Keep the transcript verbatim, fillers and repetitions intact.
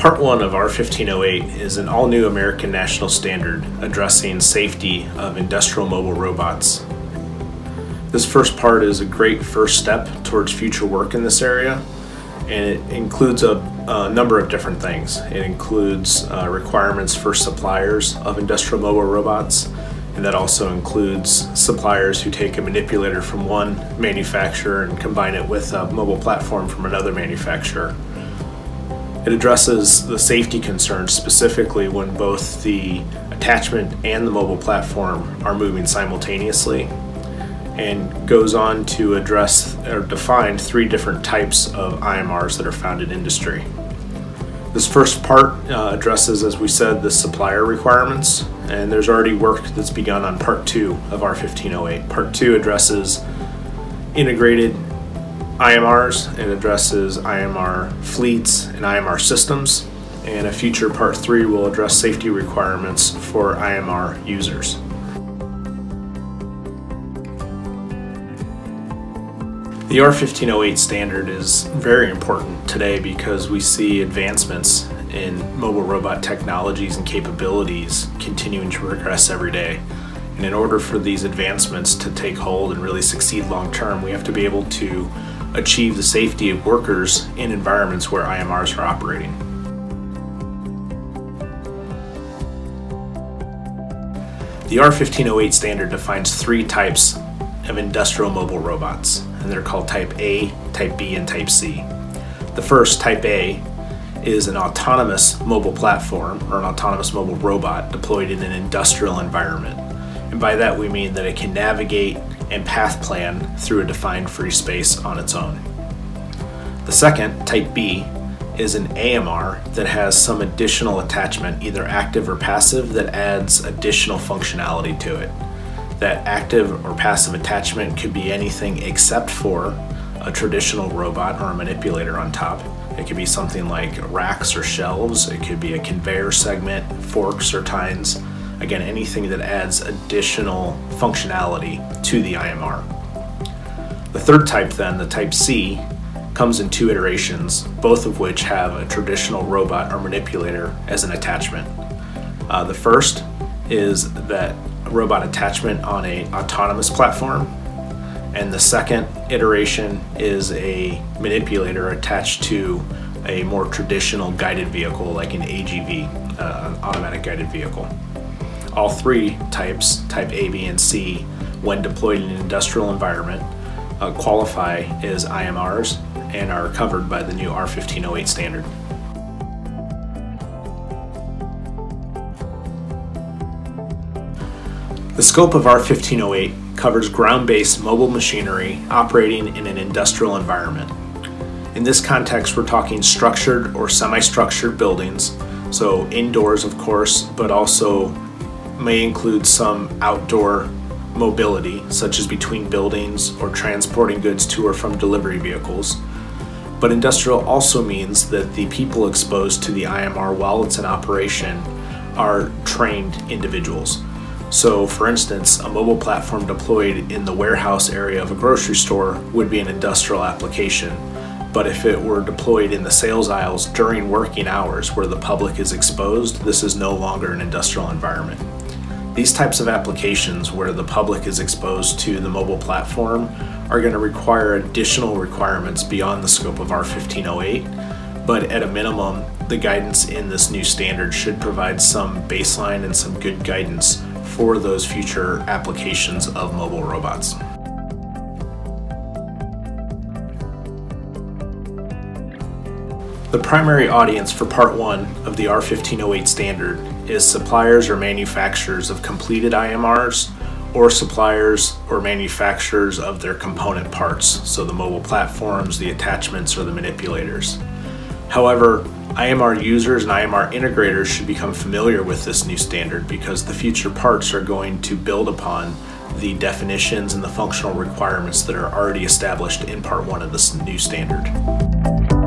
Part one of R fifteen oh eight is an all-new American national standard addressing safety of industrial mobile robots. This first part is a great first step towards future work in this area, and it includes a, a number of different things. It includes uh, requirements for suppliers of industrial mobile robots, and that also includes suppliers who take a manipulator from one manufacturer and combine it with a mobile platform from another manufacturer. It addresses the safety concerns specifically when both the attachment and the mobile platform are moving simultaneously, and goes on to address or define three different types of I M Rs that are found in industry. This first part uh, addresses, as we said, the supplier requirements, and there's already work that's begun on part two of R fifteen oh eight. Part two addresses integrated I M Rs, it addresses I M R fleets and I M R systems, and a future part three will address safety requirements for I M R users. The R fifteen oh eight standard is very important today because we see advancements in mobile robot technologies and capabilities continuing to progress every day. And in order for these advancements to take hold and really succeed long term, we have to be able to achieve the safety of workers in environments where I M Rs are operating. The R fifteen oh eight standard defines three types of industrial mobile robots, and they're called Type A, Type B, and Type C. The first, Type A, is an autonomous mobile platform or an autonomous mobile robot deployed in an industrial environment. And by that we mean that it can navigate and path plan through a defined free space on its own. The second, Type B, is an A M R that has some additional attachment, either active or passive, that adds additional functionality to it. That active or passive attachment could be anything except for a traditional robot or a manipulator on top. It could be something like racks or shelves, it could be a conveyor segment, forks or tines. Again, anything that adds additional functionality to the I M R. The third type then, the Type C, comes in two iterations, both of which have a traditional robot or manipulator as an attachment. Uh, the first is that robot attachment on an autonomous platform, and the second iteration is a manipulator attached to a more traditional guided vehicle like an A G V, uh, an automatic guided vehicle. All three types, Type A, B, and C, when deployed in an industrial environment, uh, qualify as I M Rs and are covered by the new R fifteen oh eight standard. The scope of R fifteen oh eight covers ground-based mobile machinery operating in an industrial environment. In this context, we're talking structured or semi-structured buildings, so indoors of course, but also may include some outdoor mobility, such as between buildings or transporting goods to or from delivery vehicles. But industrial also means that the people exposed to the I M R while it's in operation are trained individuals. So for instance, a mobile platform deployed in the warehouse area of a grocery store would be an industrial application. But if it were deployed in the sales aisles during working hours where the public is exposed, this is no longer an industrial environment. These types of applications where the public is exposed to the mobile platform are going to require additional requirements beyond the scope of R fifteen oh eight, but at a minimum, the guidance in this new standard should provide some baseline and some good guidance for those future applications of mobile robots. The primary audience for Part one of the R fifteen oh eight standard is suppliers or manufacturers of completed I M Rs, or suppliers or manufacturers of their component parts, so the mobile platforms, the attachments, or the manipulators. However, I M R users and I M R integrators should become familiar with this new standard because the future parts are going to build upon the definitions and the functional requirements that are already established in Part one of this new standard.